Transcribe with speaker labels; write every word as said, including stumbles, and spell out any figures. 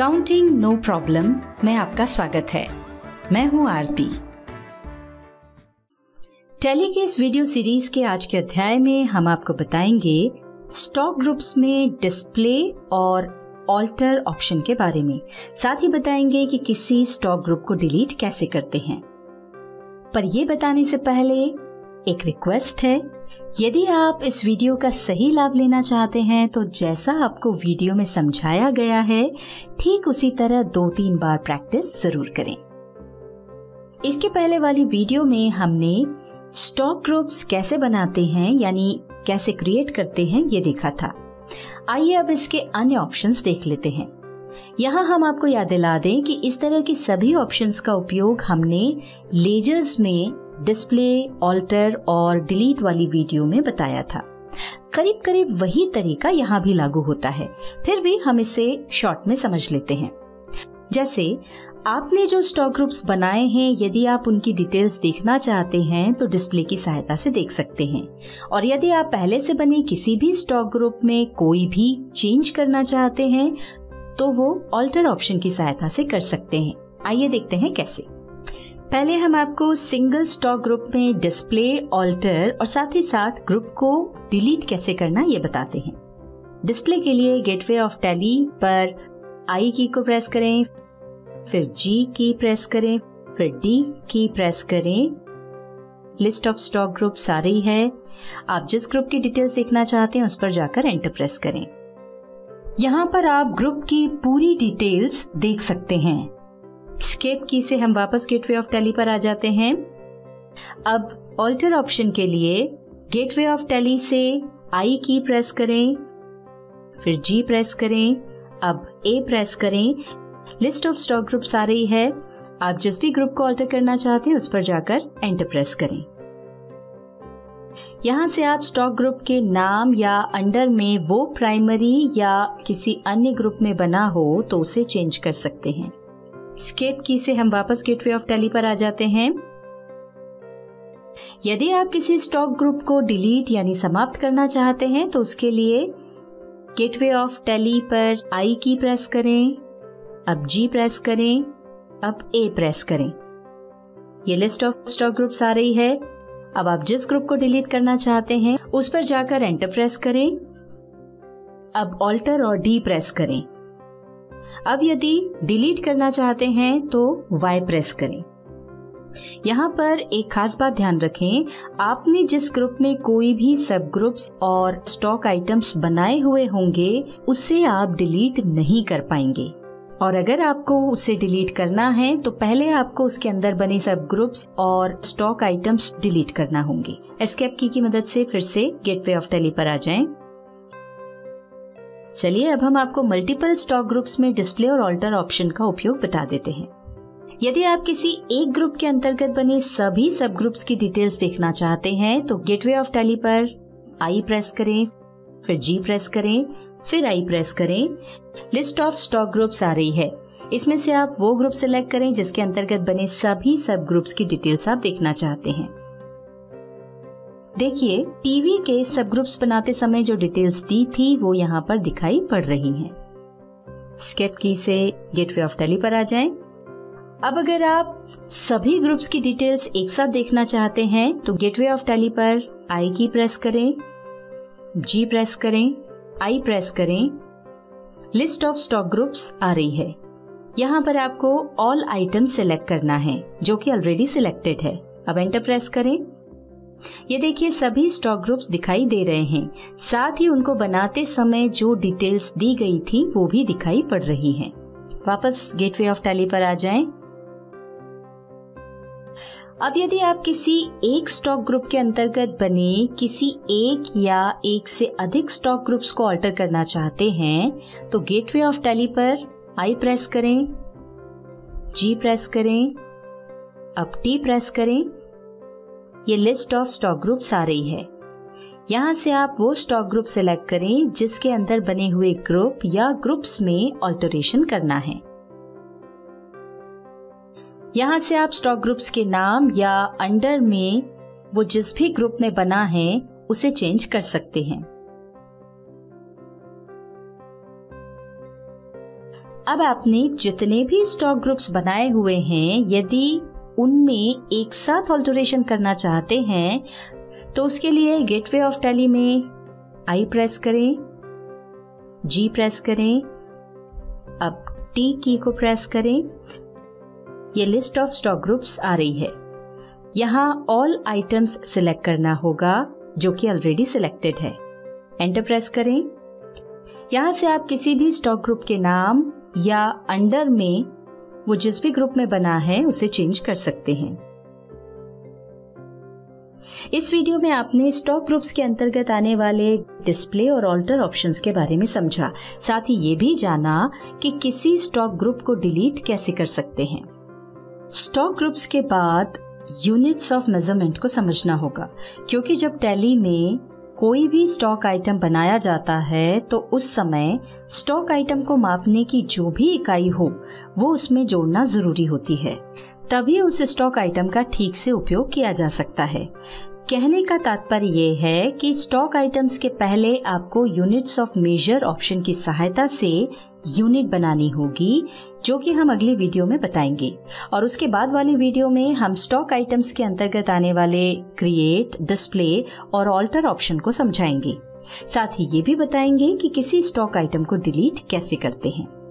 Speaker 1: Accounting no problem में आपका स्वागत है। मैं हूं आरती। टैली के इस वीडियो सीरीज के आज के अध्याय में हम आपको बताएंगे स्टॉक ग्रुप्स में डिस्प्ले और ऑल्टर ऑप्शन के बारे में। साथ ही बताएंगे कि किसी स्टॉक ग्रुप को डिलीट कैसे करते हैं। पर यह बताने से पहले एक रिक्वेस्ट है, यदि आप इस वीडियो का सही लाभ लेना चाहते हैं तो जैसा आपको वीडियो में समझाया गया है ठीक उसी तरह दो तीन बार प्रैक्टिस जरूर करें। इसके पहले वाली वीडियो में हमने स्टॉक ग्रुप्स कैसे बनाते हैं यानी कैसे क्रिएट करते हैं ये देखा था। आइए अब इसके अन्य ऑप्शंस देख लेते हैं। यहाँ हम आपको याद दिला दें कि इस तरह की सभी ऑप्शंस का उपयोग हमने लेजर्स में डिस्प्ले, ऑल्टर और डिलीट वाली वीडियो में बताया था। करीब करीब वही तरीका यहाँ भी लागू होता है, फिर भी हम इसे शॉर्ट में समझ लेते हैं। जैसे आपने जो स्टॉक ग्रुप्स बनाए हैं, यदि आप उनकी डिटेल्स देखना चाहते हैं तो डिस्प्ले की सहायता से देख सकते हैं, और यदि आप पहले से बने किसी भी स्टॉक ग्रुप में कोई भी चेंज करना चाहते हैं तो वो ऑल्टर ऑप्शन की सहायता से कर सकते हैं। आइए देखते हैं कैसे। पहले हम आपको सिंगल स्टॉक ग्रुप में डिस्प्ले, ऑल्टर और साथ ही साथ ग्रुप को डिलीट कैसे करना ये बताते हैं। डिस्प्ले के लिए गेटवे ऑफ टैली पर आई की को प्रेस करें, फिर जी की प्रेस करें, फिर डी की प्रेस करें। लिस्ट ऑफ स्टॉक ग्रुप्स आ रही है। आप जिस ग्रुप की डिटेल्स देखना चाहते हैं उस पर जाकर एंटर प्रेस करें। यहाँ पर आप ग्रुप की पूरी डिटेल्स देख सकते हैं। एस्केप की से हम वापस गेटवे ऑफ टैली पर आ जाते हैं। अब ऑल्टर ऑप्शन के लिए गेटवे ऑफ टैली से आई की प्रेस करें, फिर जी प्रेस करें, अब ए प्रेस करें। लिस्ट ऑफ स्टॉक ग्रुप्स आ रही है। आप जिस भी ग्रुप को ऑल्टर करना चाहते हैं उस पर जाकर एंटर प्रेस करें। यहाँ से आप स्टॉक ग्रुप के नाम या अंडर में वो प्राइमरी या किसी अन्य ग्रुप में बना हो तो उसे चेंज कर सकते हैं। एस्केप की से हम वापस गेटवे ऑफ टैली पर आ जाते हैं। यदि आप किसी स्टॉक ग्रुप को डिलीट यानी समाप्त करना चाहते हैं तो उसके लिए गेटवे ऑफ टैली पर आई की प्रेस करें, अब जी प्रेस करें, अब ए प्रेस करें। ये लिस्ट ऑफ स्टॉक ग्रुप्स आ रही है। अब आप जिस ग्रुप को डिलीट करना चाहते हैं उस पर जाकर एंटर प्रेस करें। अब ऑल्टर और डी प्रेस करें। अब यदि डिलीट करना चाहते हैं तो वाई प्रेस करें। यहाँ पर एक खास बात ध्यान रखें, आपने जिस ग्रुप में कोई भी सब ग्रुप्स और स्टॉक आइटम्स बनाए हुए होंगे उसे आप डिलीट नहीं कर पाएंगे, और अगर आपको उसे डिलीट करना है तो पहले आपको उसके अंदर बने सब ग्रुप्स और स्टॉक आइटम्स डिलीट करना होंगे। एस्केप की की मदद से फिर से गेटवे ऑफ टैली पर आ जाएं। चलिए अब हम आपको मल्टीपल स्टॉक ग्रुप्स में डिस्प्ले और ऑल्टर ऑप्शन का उपयोग बता देते हैं। यदि आप किसी एक ग्रुप के अंतर्गत बने सभी सब ग्रुप्स की डिटेल्स देखना चाहते हैं तो गेटवे ऑफ टैली पर आई प्रेस करें, फिर जी प्रेस करें, फिर आई प्रेस करें। लिस्ट ऑफ स्टॉक ग्रुप्स आ रही है। इसमें से आप वो ग्रुप सिलेक्ट करें जिसके अंतर्गत बने सभी सब ग्रुप्स की डिटेल्स आप देखना चाहते हैं। देखिए, टीवी के सब ग्रुप्स बनाते समय जो डिटेल्स दी थी वो यहाँ पर दिखाई पड़ रही हैं। एस्केप की से गेटवे ऑफ टैली पर आ जाएं। अब अगर आप सभी ग्रुप्स की डिटेल्स एक साथ देखना चाहते हैं तो गेटवे ऑफ टैली पर आई की प्रेस करें, जी प्रेस करें, आई प्रेस करें। लिस्ट ऑफ स्टॉक ग्रुप्स आ रही है। यहाँ पर आपको ऑल आइटम सिलेक्ट करना है जो कि ऑलरेडी सिलेक्टेड है। अब एंटर प्रेस करें। ये देखिए सभी स्टॉक ग्रुप्स दिखाई दे रहे हैं, साथ ही उनको बनाते समय जो डिटेल्स दी गई थी वो भी दिखाई पड़ रही हैं। वापस गेटवे ऑफ टैली पर आ जाएं। अब यदि आप किसी एक स्टॉक ग्रुप के अंतर्गत बने किसी एक या एक से अधिक स्टॉक ग्रुप्स को ऑल्टर करना चाहते हैं तो गेटवे ऑफ टैली पर आई प्रेस करें, जी प्रेस करें, अब टी प्रेस करें। ये लिस्ट ऑफ स्टॉक ग्रुप्स आ रही है। यहाँ से आप वो स्टॉक ग्रुप सिलेक्ट करें जिसके अंदर बने हुए ग्रुप या ग्रुप्स में ऑल्टरेशन करना है। यहाँ से आप स्टॉक ग्रुप्स के नाम या अंडर में वो जिस भी ग्रुप में बना है उसे चेंज कर सकते हैं। अब आपने जितने भी स्टॉक ग्रुप्स बनाए हुए हैं, यदि उनमें एक साथ ऑल्टरेशन करना चाहते हैं तो उसके लिए गेटवे ऑफ टैली में आई प्रेस करें, जी प्रेस करें, अब टी की को प्रेस करें। ये लिस्ट ऑफ स्टॉक ग्रुप्स आ रही है। यहाँ ऑल आइटम्स सिलेक्ट करना होगा जो कि ऑलरेडी सिलेक्टेड है। एंटर प्रेस करें। यहाँ से आप किसी भी स्टॉक ग्रुप के नाम या अंडर में वो जिस भी ग्रुप में बना है उसे चेंज कर सकते हैं। इस वीडियो में आपने स्टॉक ग्रुप्स के अंतर्गत आने वाले डिस्प्ले और ऑल्टर ऑप्शंस के बारे में समझा। साथ ही ये भी जाना कि किसी स्टॉक ग्रुप को डिलीट कैसे कर सकते हैं। स्टॉक ग्रुप्स के बाद यूनिट्स ऑफ मेजरमेंट को समझना होगा, क्योंकि जब टैली में कोई भी स्टॉक आइटम बनाया जाता है तो उस समय स्टॉक आइटम को मापने की जो भी इकाई हो वो उसमें जोड़ना जरूरी होती है, तभी उस स्टॉक आइटम का ठीक से उपयोग किया जा सकता है। कहने का तात्पर्य ये है कि स्टॉक आइटम्स के पहले आपको यूनिट्स ऑफ मेजर ऑप्शन की सहायता से यूनिट बनानी होगी, जो कि हम अगली वीडियो में बताएंगे। और उसके बाद वाली वीडियो में हम स्टॉक आइटम्स के अंतर्गत आने वाले क्रिएट, डिस्प्ले और ऑल्टर ऑप्शन को समझाएंगे। साथ ही ये भी बताएंगे कि किसी स्टॉक आइटम को डिलीट कैसे करते हैं।